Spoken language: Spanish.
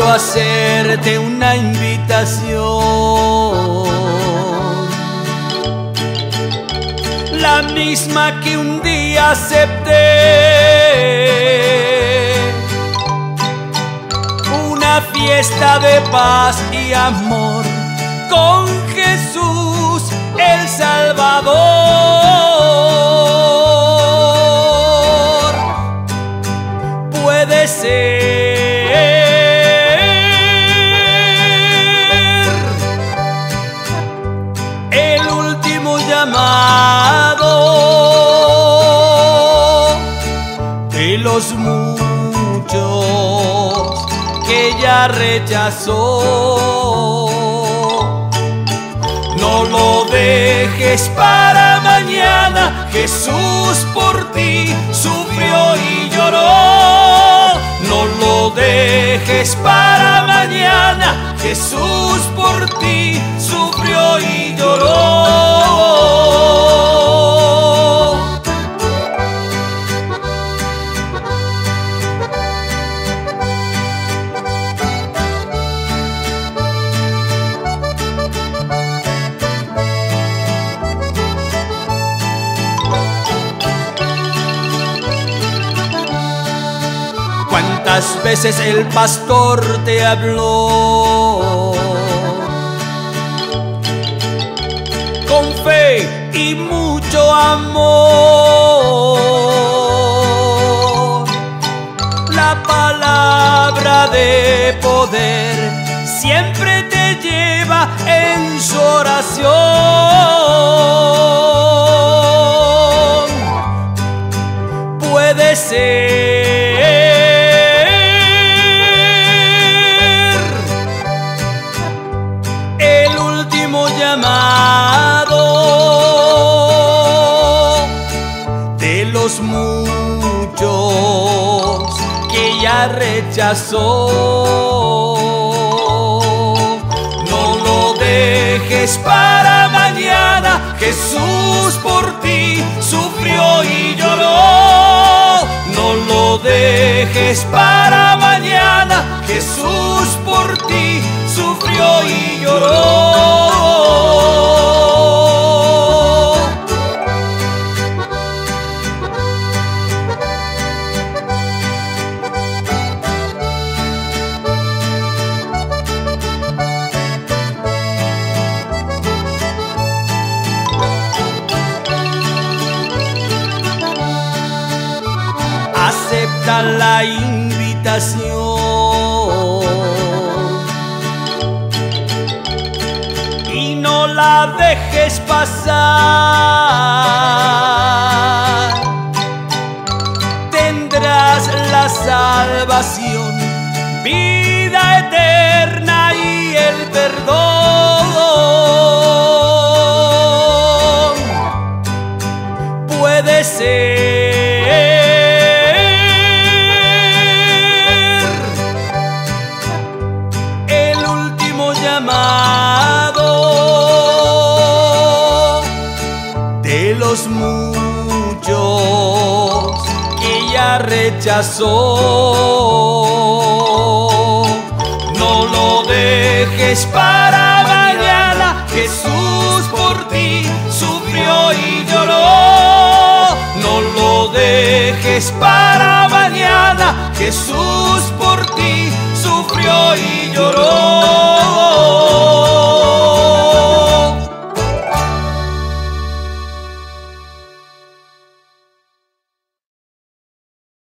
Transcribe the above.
quiero hacerte una invitación, la misma que un día acepté, una fiesta de paz y amor con Jesús el Salvador. Puede ser el último llamado de los muchos que ya rechazó. No lo dejes para mañana, Jesús por ti sufrió y lloró. No lo dejes para mañana, Jesús por ti sufrió y lloró. ¿Cuántas veces el pastor te habló con fe y mucho amor? La palabra de poder siempre te lleva en su oración. Puede ser llamado de los muchos que ya rechazó. No lo dejes para mañana, Jesús por ti sufrió y lloró. No lo dejes para mañana, Jesús por ti sufrió y lloró. Acepta la invitación y no la dejes pasar. Tendrás la salvación, vida eterna y el perdón. Puede ser llamado de los muchos que ya rechazó. No lo dejes para mañana, Jesús por ti sufrió y lloró. No lo dejes para mañana, Jesús por ti sufrió y lloró.